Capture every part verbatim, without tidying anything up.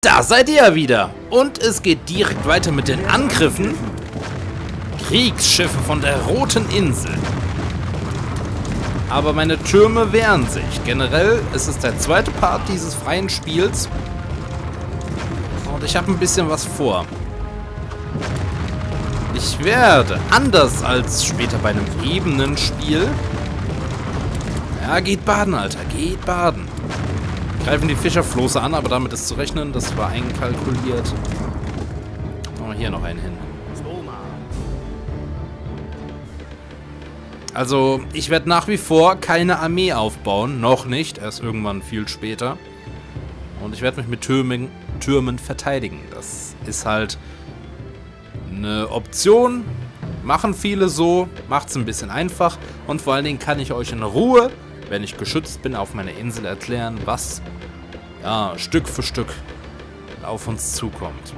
Da seid ihr ja wieder. Und es geht direkt weiter mit den Angriffen. Kriegsschiffe von der Roten Insel. Aber meine Türme wehren sich. Generell ist es der zweite Part dieses freien Spiels. Und ich habe ein bisschen was vor. Ich werde, anders als später bei einem Ebenenspiel... Ja, geht baden, Alter. Geht baden. Greifen die Fischerflosse an, aber damit ist zu rechnen. Das war einkalkuliert. Machen wir hier noch einen hin. Also, ich werde nach wie vor keine Armee aufbauen. Noch nicht. Erst irgendwann viel später. Und ich werde mich mit Türmen, Türmen verteidigen. Das ist halt eine Option. Machen viele so. Macht es ein bisschen einfach. Und vor allen Dingen kann ich euch in Ruhe, wenn ich geschützt bin, auf meiner Insel erklären, was ja, Stück für Stück auf uns zukommt.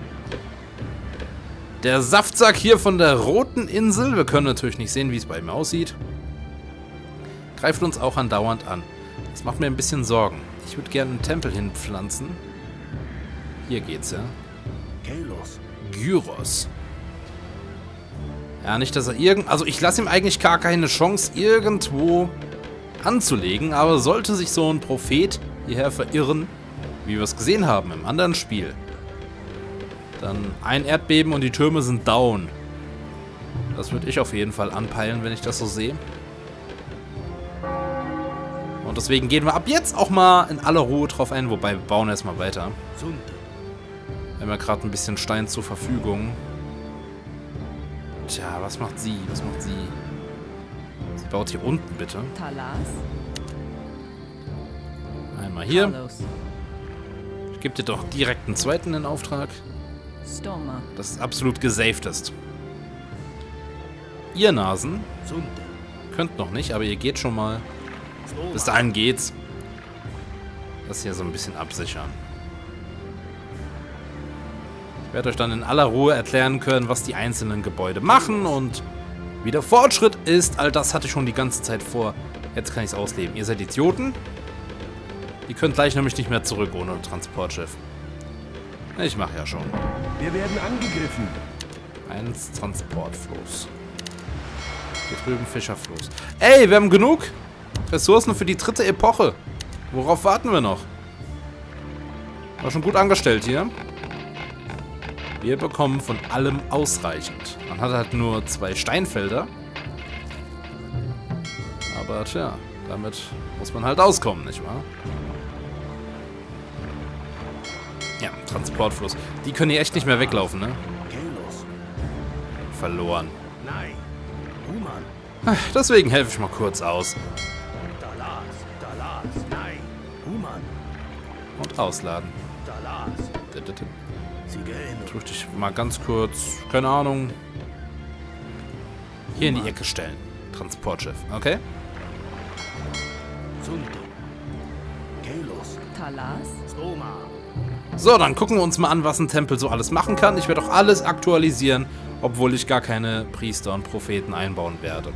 Der Saftsack hier von der Roten Insel, wir können natürlich nicht sehen, wie es bei ihm aussieht, greift uns auch andauernd an. Das macht mir ein bisschen Sorgen. Ich würde gerne einen Tempel hinpflanzen. Hier geht's, ja. Gyros. Ja, nicht, dass er irgend... Also ich lasse ihm eigentlich gar keine Chance, irgendwo anzulegen, aber sollte sich so ein Prophet hierher verirren, wie wir es gesehen haben im anderen Spiel, dann ein Erdbeben und die Türme sind down. Das würde ich auf jeden Fall anpeilen, wenn ich das so sehe. Und deswegen gehen wir ab jetzt auch mal in aller Ruhe drauf ein, wobei wir bauen erstmal weiter. Wir haben ja gerade ein bisschen Stein zur Verfügung. Tja, was macht sie? Was macht sie? Sie baut hier unten, bitte. Einmal hier. Ich gebe dir doch direkt einen zweiten in Auftrag. Das ist absolut gesaved ist. Ihr Nasen könnt noch nicht, aber ihr geht schon mal. Bis dahin geht's. Das hier so ein bisschen absichern. Ich werde euch dann in aller Ruhe erklären können, was die einzelnen Gebäude machen und wie der Fortschritt ist. All das hatte ich schon die ganze Zeit vor. Jetzt kann ich es ausleben. Ihr seid Idioten. Ihr könnt gleich nämlich nicht mehr zurück ohne Transportschiff. Ich mache ja schon. Wir werden angegriffen. Eins Transportfloß. Hier drüben Fischerfloß. Ey, wir haben genug Ressourcen für die dritte Epoche. Worauf warten wir noch? War schon gut angestellt hier. Wir bekommen von allem ausreichend. Man hat halt nur zwei Steinfelder. Aber tja, damit muss man halt auskommen, nicht wahr? Ja, Transportfluss. Die können hier echt nicht mehr weglaufen, ne? Verloren. Nein. Human. Ach, deswegen helfe ich mal kurz aus. Dalas. Dalas. Nein. Human. Und ausladen. Dalas. Sie gehen. Tue ich dich mal ganz kurz, keine Ahnung, hier in die Ecke stellen. Transportschiff, okay? So, dann gucken wir uns mal an, was ein Tempel so alles machen kann. Ich werde auch alles aktualisieren, obwohl ich gar keine Priester und Propheten einbauen werde.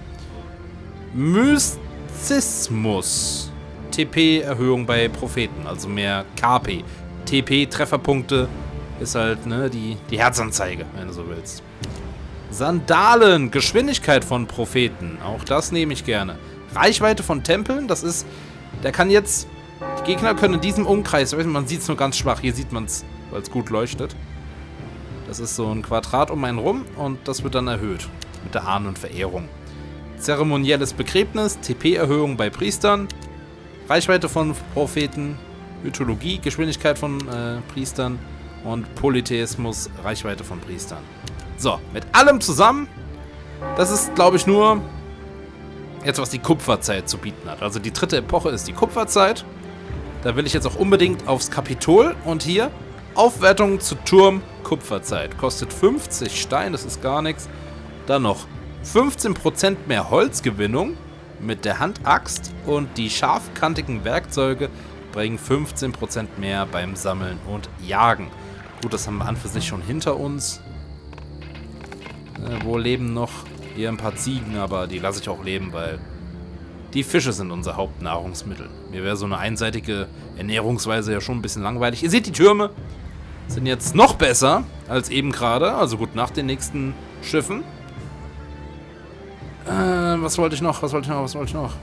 Mystizismus. T P-Erhöhung bei Propheten, also mehr K P. T P-Trefferpunkte ist halt, ne, die, die Herzanzeige, wenn du so willst. Sandalen, Geschwindigkeit von Propheten, auch das nehme ich gerne. Reichweite von Tempeln, das ist, der kann jetzt, die Gegner können in diesem Umkreis, man sieht es nur ganz schwach, hier sieht man es, weil es gut leuchtet. Das ist so ein Quadrat um einen rum und das wird dann erhöht mit der Ahnenverehrung. Zeremonielles Begräbnis, T P-Erhöhung bei Priestern, Reichweite von Propheten, Mythologie, Geschwindigkeit von äh, Priestern und Polytheismus, Reichweite von Priestern. So, mit allem zusammen, das ist, glaube ich, nur jetzt, was die Kupferzeit zu bieten hat. Also die dritte Epoche ist die Kupferzeit. Da will ich jetzt auch unbedingt aufs Kapitol und hier Aufwertung zu Turm Kupferzeit. Kostet fünfzig Stein, das ist gar nichts. Dann noch fünfzehn Prozent mehr Holzgewinnung mit der Handaxt und die scharfkantigen Werkzeuge bringen fünfzehn Prozent mehr beim Sammeln und Jagen. Gut, das haben wir an für sich schon hinter uns. Äh, wo leben noch hier ein paar Ziegen, aber die lasse ich auch leben, weil die Fische sind unser Hauptnahrungsmittel. Mir wäre so eine einseitige Ernährungsweise ja schon ein bisschen langweilig. Ihr seht die Türme. sind jetzt noch besser als eben gerade. Also gut, nach den nächsten Schiffen. Äh, was wollte ich noch? Was wollte ich noch? Was wollte ich noch?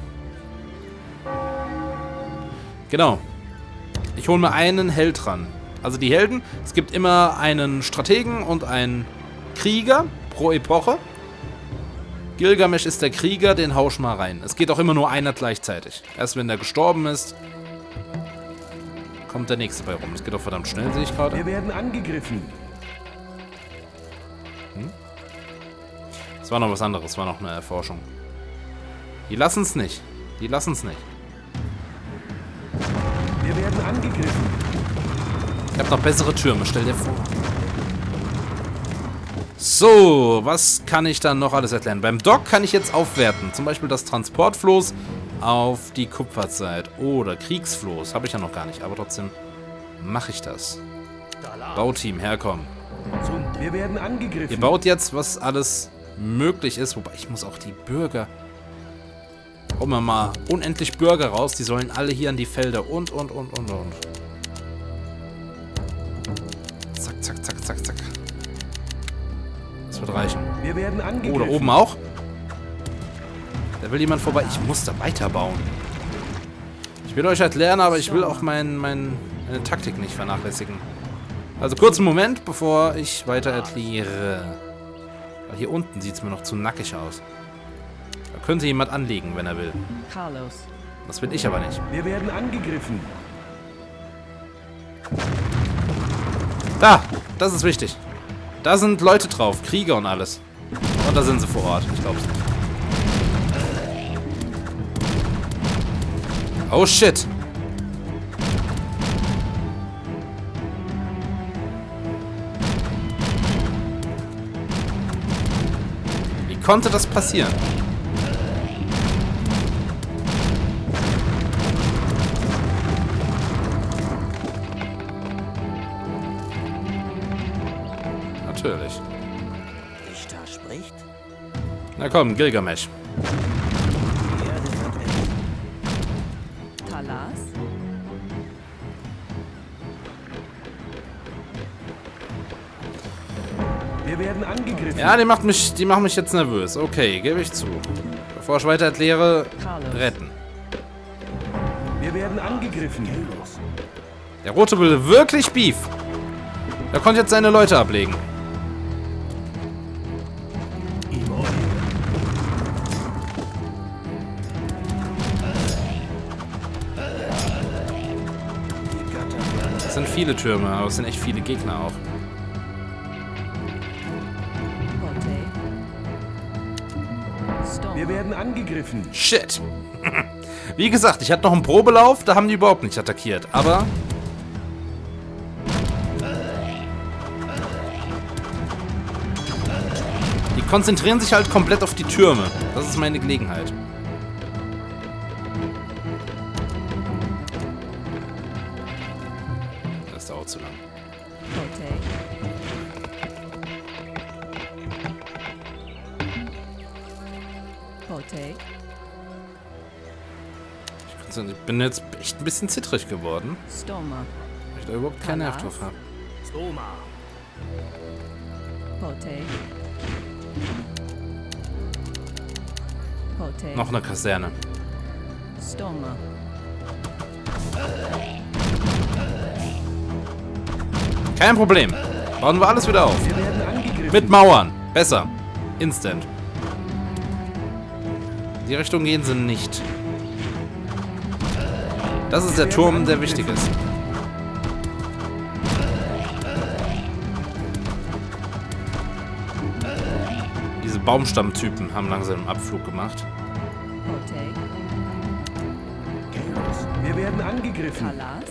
Genau. Ich hole mir einen Held ran. Also die Helden, es gibt immer einen Strategen und einen Krieger pro Epoche. Gilgamesh ist der Krieger, den hau ich mal rein. Es geht auch immer nur einer gleichzeitig. Erst wenn der gestorben ist, kommt der nächste bei rum. Es geht auch verdammt schnell, sehe ich gerade. Wir werden angegriffen. Hm? Das war noch was anderes, war noch eine Erforschung. Die lassen es nicht. Die lassen es nicht. Wir werden angegriffen. Ich habe noch bessere Türme, stell dir vor. So, was kann ich dann noch alles erklären? Beim Dock kann ich jetzt aufwerten. Zum Beispiel das Transportfloß auf die Kupferzeit. Oder Kriegsfloß. Habe ich ja noch gar nicht. Aber trotzdem mache ich das. Bauteam, herkommen. Wir werden angegriffen. Ihr baut jetzt, was alles möglich ist. Wobei, ich muss auch die Bürger... Hauen wir mal unendlich Bürger raus. Die sollen alle hier an die Felder und, und, und, und, und. Zack, zack, zack, zack, zack. Das wird reichen. Wir werden angegriffen. Oh, da oben auch. Da will jemand vorbei. Ich muss da weiterbauen. Ich will euch halt lernen, aber ich will auch mein, mein, meine Taktik nicht vernachlässigen. Also kurzen Moment, bevor ich weiter erkläre. Weil hier unten sieht es mir noch zu nackig aus. Da könnte jemand anlegen, wenn er will. Carlos. Das will ich aber nicht. Wir werden angegriffen. Da, das ist wichtig. Da sind Leute drauf, Krieger und alles. Und da sind sie vor Ort, ich glaub's nicht. Oh shit. Wie konnte das passieren? Natürlich. Ishtar spricht. Na komm, Gilgamesh. Die Erde wird eng. Talas. Wir werden angegriffen. Ja, die macht mich, die macht mich jetzt nervös. Okay, gebe ich zu. Bevor ich weiter erkläre, retten. Wir werden angegriffen. Der Rote will wirklich Beef. Er konnte jetzt seine Leute ablegen. Es sind viele Türme, aber es sind echt viele Gegner auch. Wir werden angegriffen. Shit. Wie gesagt, ich hatte noch einen Probelauf, da haben die überhaupt nicht attackiert, aber... Die konzentrieren sich halt komplett auf die Türme. Das ist meine Gelegenheit. Das dauert zu lang. Ich bin jetzt echt ein bisschen zittrig geworden. Stoma. Weil ich da überhaupt keinen Nerv drauf habe. Stoma. Pote. Pote. Noch eine Kaserne. Stoma. Kein Problem. Bauen wir alles wieder auf. Wir werden angegriffen. Mit Mauern. Besser. Instant. In die Richtung gehen sie nicht. Das ist der Turm, der wichtig ist. Diese Baumstammtypen haben langsam einen Abflug gemacht. Wir werden angegriffen. Talas.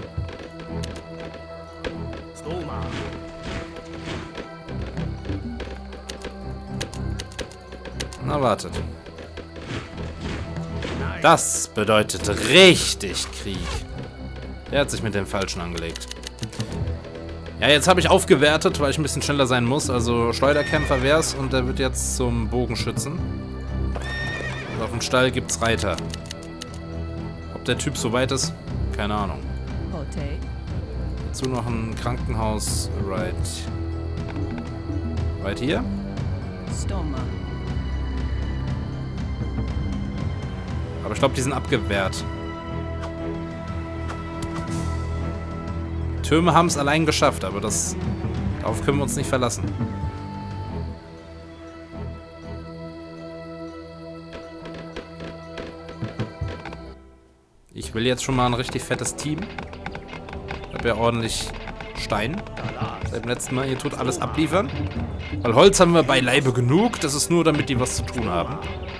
Stoma. Na, wartet. Das bedeutet richtig Krieg. Der hat sich mit dem Falschen angelegt. Ja, jetzt habe ich aufgewertet, weil ich ein bisschen schneller sein muss. Also Schleuderkämpfer wär's und der wird jetzt zum Bogenschützen. Und auf dem Stall gibt's Reiter. Ob der Typ so weit ist? Keine Ahnung. Dazu noch ein Krankenhaus right, right hier. Stoma. Aber ich glaube, die sind abgewehrt. Türme haben es allein geschafft, aber das darauf können wir uns nicht verlassen. Ich will jetzt schon mal ein richtig fettes Team. Ich habe ja ordentlich Stein. Seit dem letzten Mal. Ihr tut alles abliefern. Weil Holz haben wir beileibe genug. Das ist nur, damit die was zu tun haben.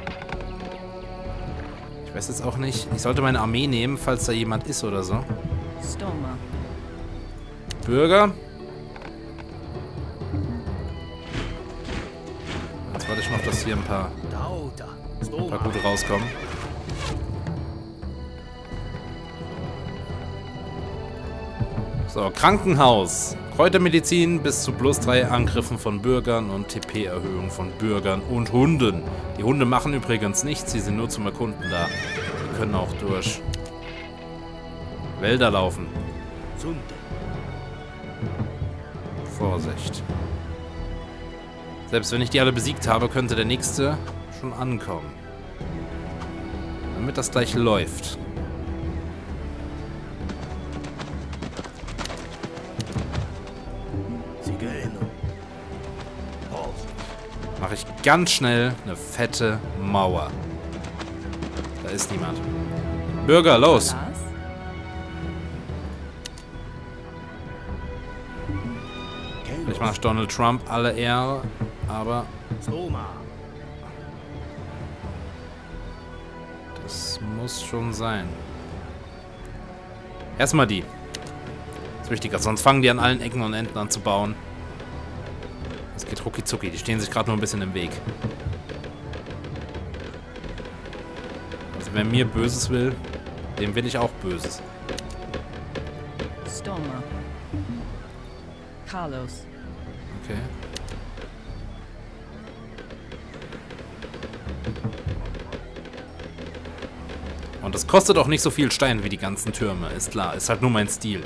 Ich weiß jetzt auch nicht. Ich sollte meine Armee nehmen, falls da jemand ist oder so. Stoma. Bürger. Jetzt warte ich noch, dass hier ein paar, ein paar gute rauskommen. So, Krankenhaus. Kräutermedizin bis zu plus drei Angriffen von Bürgern und T P-Erhöhung von Bürgern und Hunden. Die Hunde machen übrigens nichts, sie sind nur zum Erkunden da. Die können auch durch Wälder laufen. Vorsicht. Selbst wenn ich die alle besiegt habe, könnte der nächste schon ankommen. Damit das gleich läuft. Mache ich ganz schnell eine fette Mauer. Da ist niemand. Bürger, los! Ich mache Donald Trump alle Ehre, aber das muss schon sein. Erstmal die. Das ist wichtiger, sonst fangen die an allen Ecken und Enden an zu bauen. Das geht rucki zucki, die stehen sich gerade nur ein bisschen im Weg. Also wer mir Böses will, dem will ich auch Böses. Stoma. Carlos. Okay. Und das kostet auch nicht so viel Stein wie die ganzen Türme, ist klar. Ist halt nur mein Stil.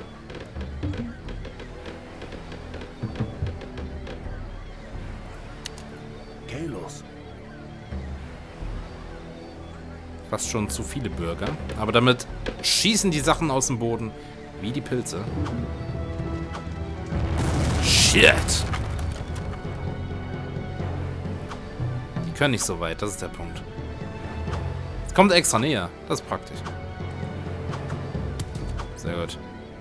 Fast schon zu viele Bürger. Aber damit schießen die Sachen aus dem Boden wie die Pilze. Shit! Die können nicht so weit, das ist der Punkt. Es kommt extra näher, das ist praktisch. Sehr gut.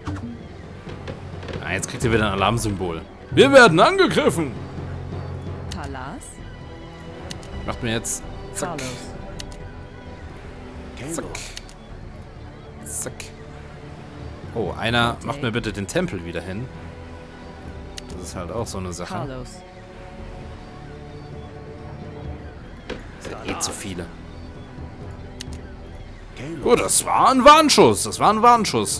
Ah, jetzt kriegt ihr wieder ein Alarmsymbol. Wir werden angegriffen! Talas. Macht mir jetzt... Zack. Zack. Zack. Oh, einer macht mir bitte den Tempel wieder hin. Das ist halt auch so eine Sache. Carlos. Das sind eh zu viele. Gut, das war ein Warnschuss. Das war ein Warnschuss.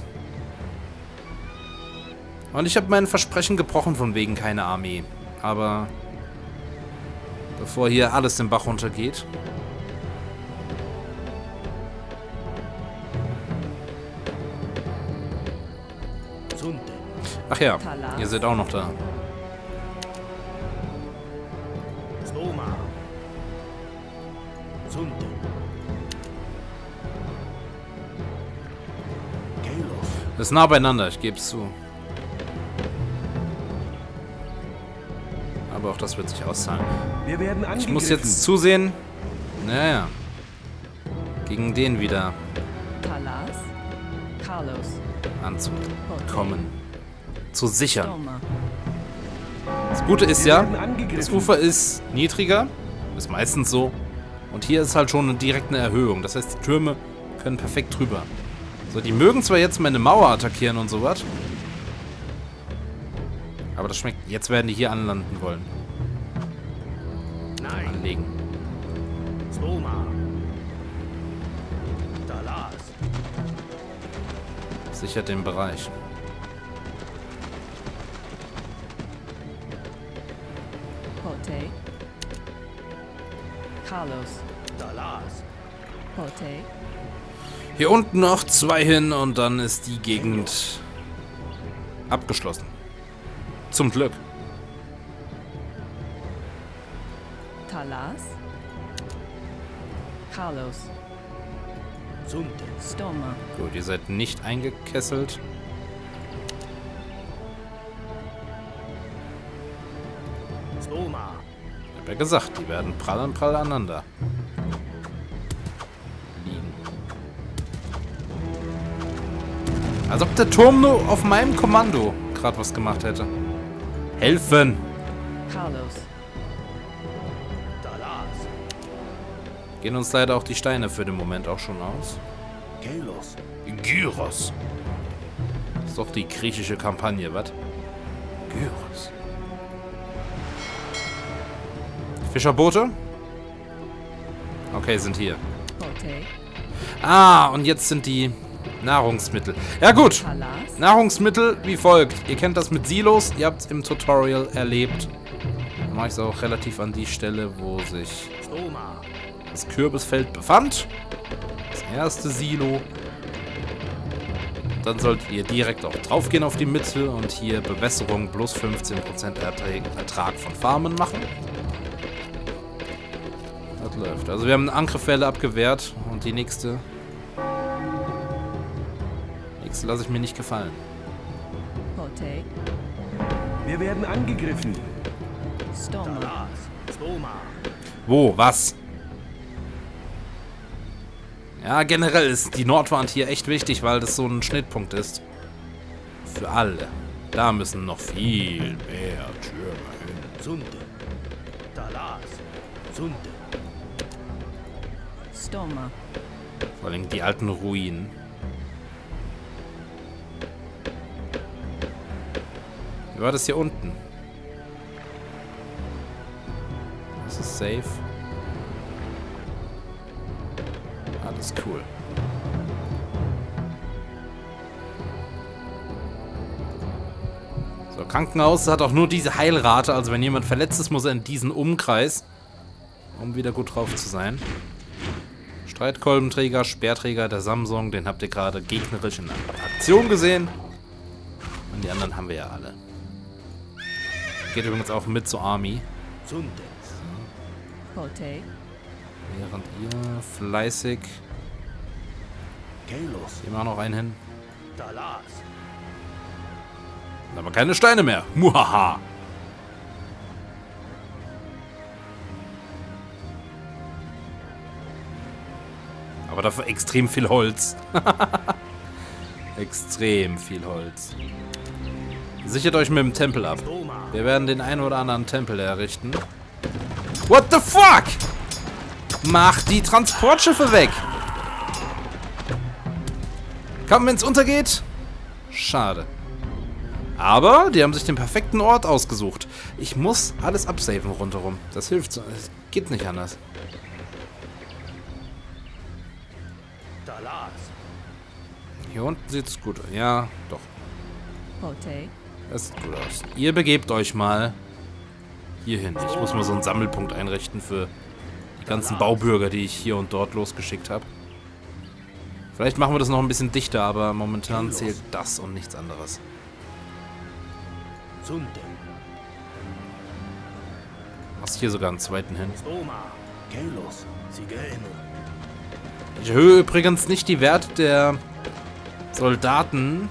Und ich habe mein Versprechen gebrochen von wegen keine Armee. Aber bevor hier alles den Bach runtergeht... Ach ja, ihr seid auch noch da. Das ist nah beieinander, ich gebe es zu. Aber auch das wird sich auszahlen. Wir werden angegriffen. Ich muss jetzt zusehen. Naja. Gegen den wieder Talas. Carlos. anzukommen. Zu sichern. Stoma. Das Gute ist Wir ja, werden angegriffen. das Ufer ist niedriger. Ist meistens so. Und hier ist halt schon eine direkte Erhöhung. Das heißt, die Türme können perfekt drüber. So, die mögen zwar jetzt meine Mauer attackieren und sowas. Aber das schmeckt. Jetzt werden die hier anlanden wollen. Nein. Anlegen. Stoma. Talas. Sichert den Bereich. Pote. Carlos. Talas. Pote. Hier unten noch zwei hin und dann ist die Gegend Abgeschlossen. Zum Glück. Talas. Carlos. Sunde. Stoma. Gut, ihr seid nicht eingekesselt. Stoma. Ich hab ja gesagt, die werden prall an prall aneinander liegen. Als ob der Turm nur auf meinem Kommando gerade was gemacht hätte. Helfen! Carlos. Talas. Gehen uns leider auch die Steine für den Moment auch schon aus. Kelos. Gyros. Ist doch die griechische Kampagne, was? Gyros. Fischerboote? Okay, sind hier. Pote. Ah, und jetzt sind die Nahrungsmittel. Ja gut. Talas. Nahrungsmittel wie folgt. Ihr kennt das mit Silos. Ihr habt es im Tutorial erlebt. Dann mache ich es auch relativ an die Stelle, wo sich Stoma. das Kürbisfeld befand. Das erste Silo. Dann solltet ihr direkt auch drauf gehen auf die Mitte und hier Bewässerung plus fünfzehn Prozent Ertrag von Farmen machen. Das läuft. Also wir haben eine Angriffwelle abgewehrt und die nächste... Nächste lasse ich mir nicht gefallen. Pote. Wir werden angegriffen. Stoma. Talas. Stoma. Wo? Was? Ja, generell ist die Nordwand hier echt wichtig, weil das so ein Schnittpunkt ist. Für alle. Da müssen noch viel mehr Türme hin. Sunde. Talas. Sunde. Stoma. Vor allem die alten Ruinen. Wie war das hier unten? Das ist safe. Alles cool. So, Krankenhaus hat auch nur diese Heilrate. Also wenn jemand verletzt ist, muss er in diesen Umkreis, um wieder gut drauf zu sein. Streitkolbenträger, Speerträger, der Samsung, den habt ihr gerade gegnerisch in Aktion gesehen. Und die anderen haben wir ja alle. Geht übrigens auch mit zur Army. Sunde. Pote. Während ihr fleißig... Kelos. Hier machen noch einen hin. Talas. Aber keine Steine mehr. Muhaha. Aber dafür extrem viel Holz. Extrem viel Holz. Sichert euch mit dem Tempel ab. Wir werden den einen oder anderen Tempel errichten. What the fuck? Macht die Transportschiffe weg. Komm, wenn es untergeht. Schade. Aber die haben sich den perfekten Ort ausgesucht. Ich muss alles absaven rundherum. Das hilft so. Es geht nicht anders. Talas. Hier unten sieht es gut aus. Ja, doch. Pote. Das sieht gut aus. Ihr begebt euch mal hierhin. Ich muss mal so einen Sammelpunkt einrichten für die ganzen Baubürger, die ich hier und dort losgeschickt habe. Vielleicht machen wir das noch ein bisschen dichter, aber momentan zählt das und nichts anderes. Sunde. Machst hier sogar einen zweiten hin. Stoma. Kelos. Sigeno. Ich erhöhe übrigens nicht die Werte der Soldaten,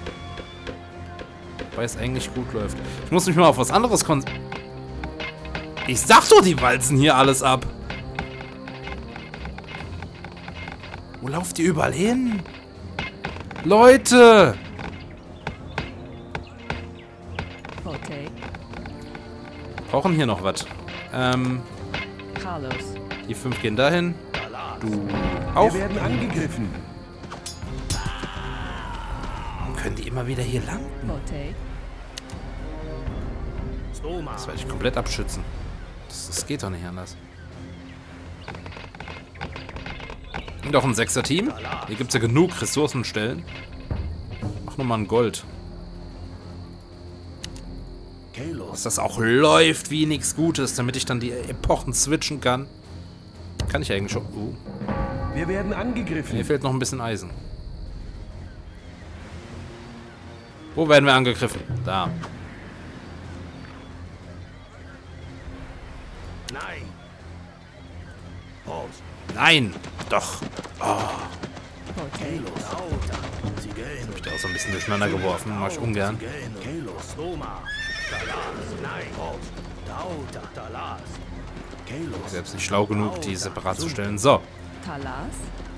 weil es eigentlich gut läuft. Ich muss mich mal auf was anderes konzentrieren. Ich sag doch, die walzen hier alles ab. Wo lauft ihr überall hin? Leute! Pote. Brauchen hier noch was. Ähm, Carlos. die fünf gehen dahin. Talas. Du auch. Wir werden angegriffen. Warum können die immer wieder hier landen? Pote. Stoma. Das werde ich komplett abschützen. Das, das geht doch nicht anders. Und auch ein Sechser-Team. Hier gibt es ja genug Ressourcenstellen. Mach nochmal ein Gold. Kelos. Dass das auch läuft wie nichts Gutes, damit ich dann die Epochen switchen kann. Kann ich eigentlich schon. Uh. Wir werden angegriffen. Mir fehlt noch ein bisschen Eisen. Wo werden wir angegriffen? Da. Nein. Pause. Nein! Doch! Oh, Pote. Dauta. Sie gehen. hab ich da auch so ein bisschen durcheinander geworfen. Mach ich ungern. Sie gehen. Kalos. Roma. Talas. Nein. Pause. Dauta. Talas. Kalos. Selbst nicht schlau genug, die separat zu stellen. So. Talas.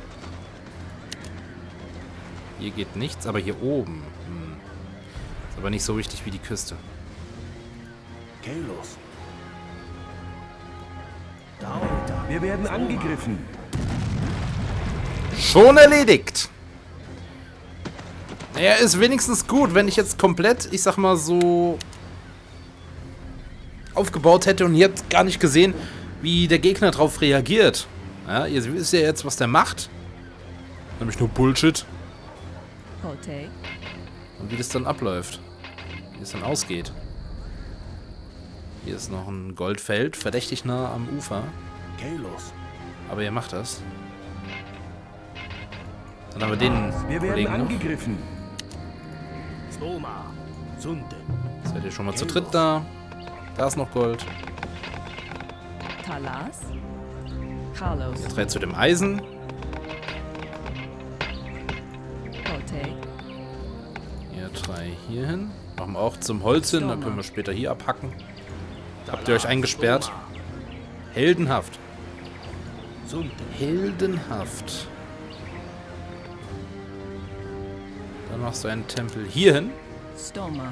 Hier geht nichts, aber hier oben. Hm. Ist aber nicht so wichtig wie die Küste. Kalos. Dauta. Wir werden angegriffen. Schon erledigt! Naja, ist wenigstens gut, wenn ich jetzt komplett, ich sag mal so, aufgebaut hätte und jetzt gar nicht gesehen, wie der Gegner drauf reagiert. Ja, ihr wisst ja jetzt, was der macht. Nämlich nur Bullshit. Pote. Und wie das dann abläuft. Wie es dann ausgeht. Hier ist noch ein Goldfeld, verdächtig nah am Ufer. Kalos. Aber ihr macht das. Dann haben wir den Wir werden Kollegen noch. angegriffen. Stoma. Sunde. Jetzt seid ihr schon mal zu dritt da. Da ist noch Gold. Talas. Carlos. Ihr dreht zu dem Eisen. Pote. Ihr drei hier hin. Machen wir auch zum Holz hin, dann können wir später hier abhacken. Habt ihr euch eingesperrt? Heldenhaft. Sunde. Heldenhaft. Dann machst du einen Tempel hier hin. Stoma.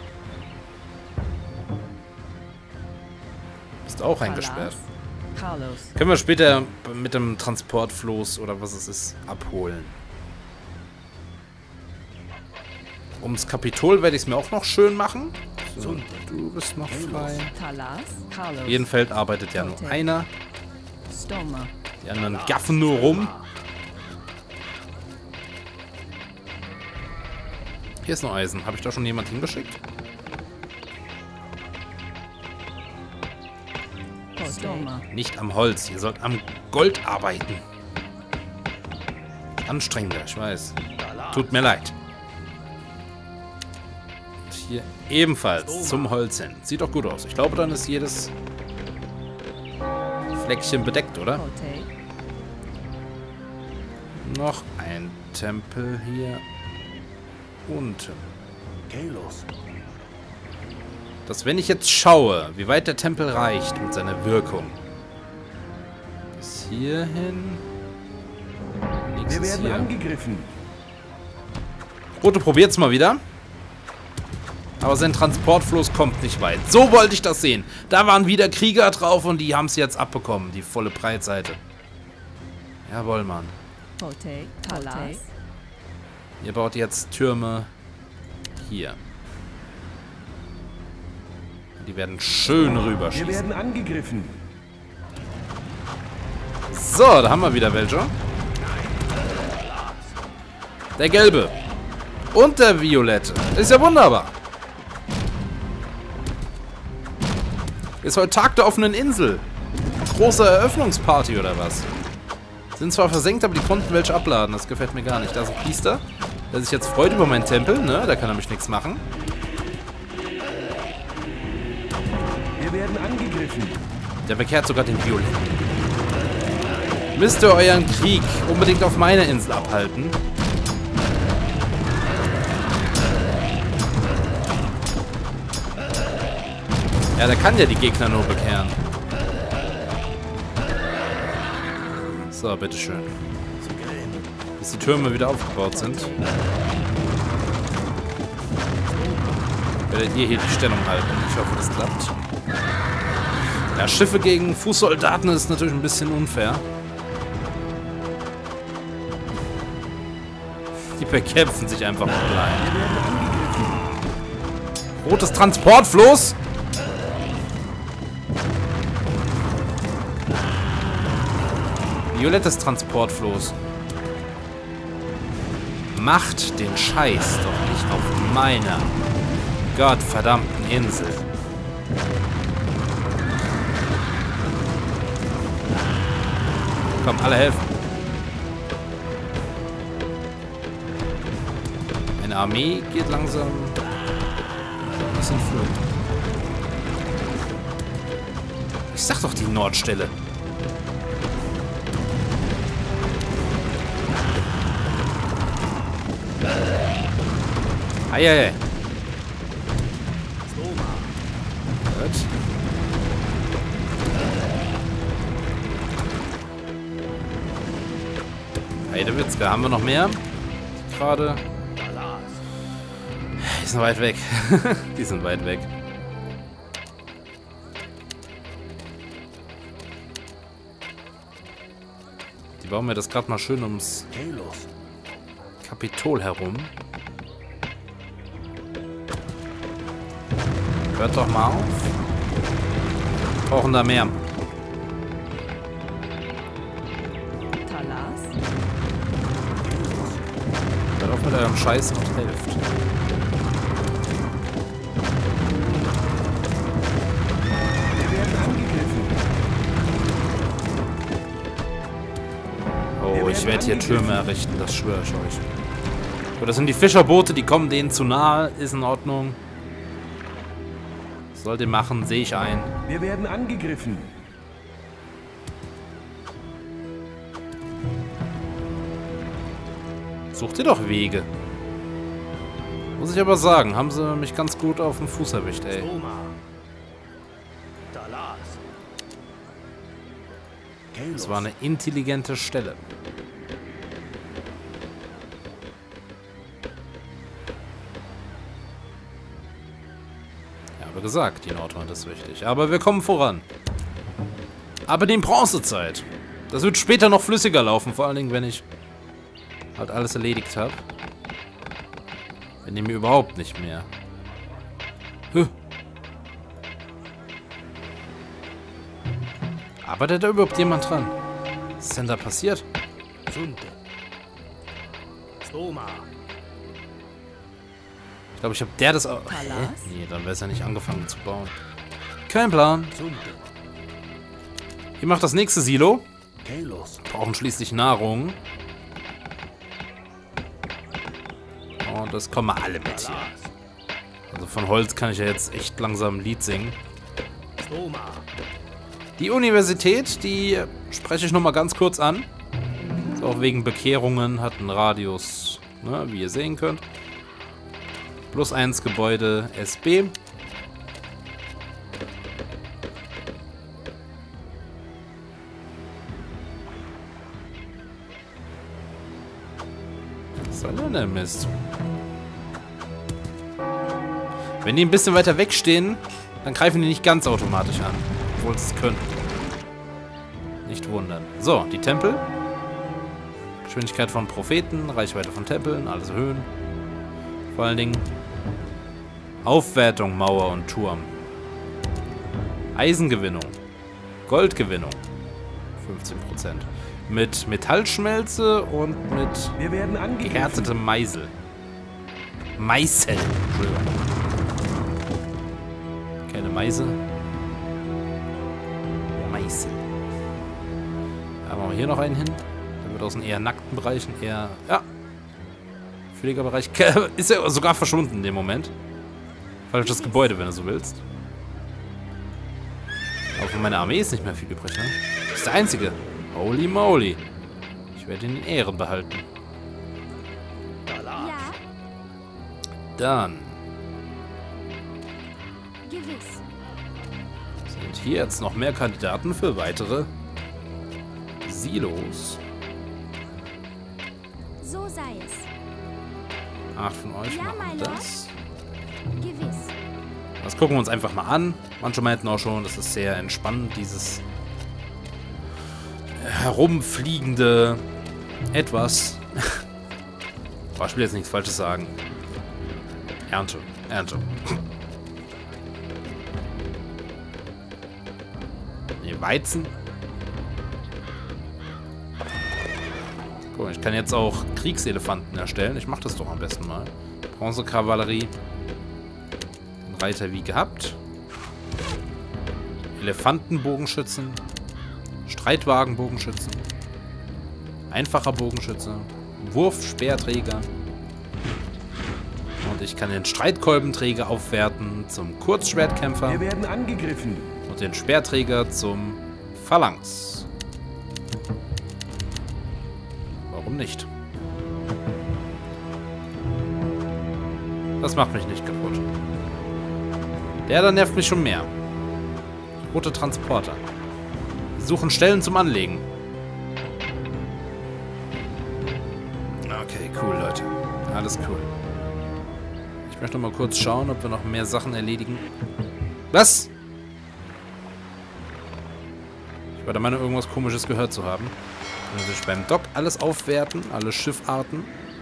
Bist auch eingesperrt. Carlos. Können wir später mit dem Transportfloß oder was es ist, abholen. Ums Kapitol werde ich es mir auch noch schön machen. So, du bist noch frei. Talas. Carlos. In jedem Feld arbeitet ja nur einer. Stoma. Die anderen gaffen nur rum. Hier ist noch Eisen. Habe ich da schon jemand hingeschickt? Stoma. Nicht am Holz. Ihr sollt am Gold arbeiten. Anstrengender, ich weiß. Tut mir leid. Und hier ebenfalls zum Holz hin. Sieht doch gut aus. Ich glaube, dann ist jedes Fleckchen bedeckt, oder? Pote. Noch ein Tempel hier unten. Kalos. Dass wenn ich jetzt schaue, wie weit der Tempel reicht mit seiner Wirkung. Bis hierhin. Wir Nächstes werden hier. angegriffen. Rote probiert's mal wieder. Aber sein Transportfloß kommt nicht weit. So wollte ich das sehen. Da waren wieder Krieger drauf und die haben es jetzt abbekommen. Die volle Breitseite. Jawohl, Mann. Pote. Talas. Ihr baut jetzt Türme hier. Die werden schön Wir rüberschießen. werden angegriffen. So, da haben wir wieder welche. Der gelbe. Und der violette. Ist ja wunderbar. Ist heute Tag der offenen Insel. Große Eröffnungsparty oder was? Sind zwar versenkt, aber die konnten welche abladen. Das gefällt mir gar nicht. Da ist ein Priester, der sich jetzt freut über meinen Tempel. Ne? Da kann er mich nichts machen. Wir werden angegriffen. Der bekehrt sogar den Violetten. Müsst ihr euren Krieg unbedingt auf meiner Insel abhalten? Ja, der kann ja die Gegner nur bekehren. So, bitteschön. Bis die Türme wieder aufgebaut sind, werdet ihr hier die Stellung halten. Ich hoffe, das klappt. Ja, Schiffe gegen Fußsoldaten ist natürlich ein bisschen unfair. Die bekämpfen sich einfach online. Rotes Transportfloß! Violettes Transportfloß. Macht den Scheiß doch nicht auf meiner gottverdammten Insel. Komm, alle helfen. Eine Meine Armee geht langsam ein bisschen flöten. Ich sag doch die Nordstelle. Eieiei. Gut. Heidewitzka, haben wir noch mehr? Gerade. Die sind weit weg. Die sind weit weg. Die bauen mir das gerade mal schön ums Kapitol herum. Hört doch mal auf. Brauchen da mehr. Talas. Hört auf mit eurem Scheiß und helft. Wir werden angegriffen. Oh, ich werde hier Türme errichten, das schwöre ich euch. So, das sind die Fischerboote, die kommen denen zu nahe. Ist in Ordnung. Sollt ihr machen, sehe ich ein. Wir werden angegriffen. Sucht ihr doch Wege. Muss ich aber sagen, haben sie mich ganz gut auf den Fuß erwischt, ey. Das war eine intelligente Stelle. Ja, wie gesagt, die Nordwand ist wichtig. Aber wir kommen voran. Aber die Bronzezeit. Das wird später noch flüssiger laufen, vor allen Dingen, wenn ich halt alles erledigt habe. Wenn ihr mir überhaupt nicht mehr. Huh. Arbeitet da überhaupt jemand dran? Was ist denn da passiert? Ich glaube, ich habe der das auch. Hä? Nee, dann wäre es ja nicht angefangen zu bauen. Kein Plan. Hier macht das nächste Silo. Brauchen schließlich Nahrung. Und das kommen wir alle mit hier. Also von Holz kann ich ja jetzt echt langsam ein Lied singen. Die Universität, die spreche ich nochmal ganz kurz an. Ist auch wegen Bekehrungen, hat einen Radius, ne, wie ihr sehen könnt. Plus eins Gebäude S B. Was soll denn der Mist? Wenn die ein bisschen weiter weg stehen, dann greifen die nicht ganz automatisch an. Obwohl sie es können. Nicht wundern. So, die Tempel. Geschwindigkeit von Propheten, Reichweite von Tempeln, alles Höhen. Vor allen Dingen Aufwertung, Mauer und Turm. Eisengewinnung. Goldgewinnung. fünfzehn Prozent. Mit Metallschmelze und mit Wir werden angegriffen. gehärtetem Meisel. Meißel. Entschuldigung. Keine Meise. Meißel. Da machen wir hier noch einen hin. Der wird aus den eher nackten Bereichen eher... Ja. Pflegerbereich. Ist ja sogar verschwunden in dem Moment. Falsches Gebäude, wenn du so willst. Aber von meiner Armee ist nicht mehr viel übrig, ne? Das ist der einzige. Holy moly. Ich werde ihn in Ehren behalten. Ja, Dann gewiss. sind hier jetzt noch mehr Kandidaten für weitere Silos. So sei es. Acht von euch Ja, machen mein Lord. das. Gewiss. Das gucken wir uns einfach mal an. Manche meinten auch schon, das ist sehr entspannend, dieses herumfliegende etwas. Boah, ich will jetzt nichts Falsches sagen. Ernte. Ernte. Nee, Weizen. Guck, ich kann jetzt auch Kriegselefanten erstellen. Ich mache das doch am besten mal. Bronzekavallerie. Reiter wie gehabt. Elefantenbogenschützen. Streitwagenbogenschützen. Einfacher Bogenschütze. Wurfspeerträger. Und ich kann den Streitkolbenträger aufwerten zum Kurzschwertkämpfer. Wir werden angegriffen. Und den Speerträger zum Phalanx. Warum nicht? Das macht mich nicht kaputt. Der da nervt mich schon mehr. Rote Transporter. Wir suchen Stellen zum Anlegen. Okay, cool, Leute. Alles cool. Ich möchte noch mal kurz schauen, ob wir noch mehr Sachen erledigen. Was? Ich war der Meinung, irgendwas Komisches gehört zu haben. Also ich beim Dock alles aufwerten, alle Schiffarten.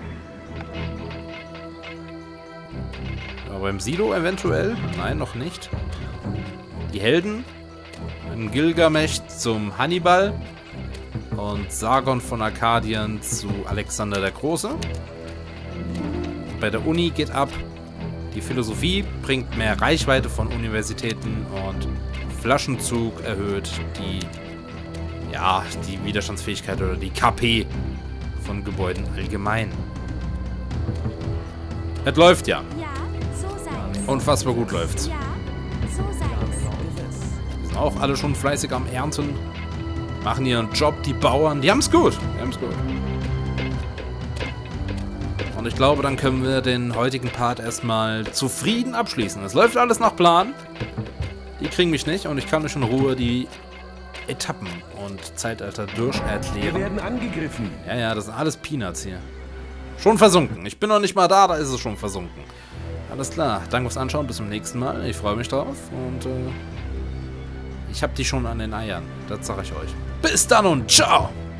Aber beim Silo eventuell? Nein, noch nicht. Die Helden. Ein Gilgamesh zum Hannibal. Und Sargon von Arkadien zu Alexander der Große. Bei der Uni geht ab. Die Philosophie bringt mehr Reichweite von Universitäten und Flaschenzug erhöht die, ja, die Widerstandsfähigkeit oder die K P von Gebäuden allgemein. Es läuft ja. Ja, so sei es. Unfassbar gut läuft's. Ja, so sei es. Die sind auch alle schon fleißig am Ernten. Machen ihren Job, die Bauern. Die haben's gut. Die haben's gut. Und ich glaube, dann können wir den heutigen Part erstmal zufrieden abschließen. Es läuft alles nach Plan. Die kriegen mich nicht und ich kann euch in Ruhe die Etappen und Zeitalter durcherklären. Wir werden angegriffen. Ja, ja, das sind alles Peanuts hier. Schon versunken. Ich bin noch nicht mal da, da ist es schon versunken. Alles klar. Danke fürs Anschauen. Bis zum nächsten Mal. Ich freue mich drauf. Und äh, ich habe die schon an den Eiern. Das sage ich euch. Bis dann und ciao.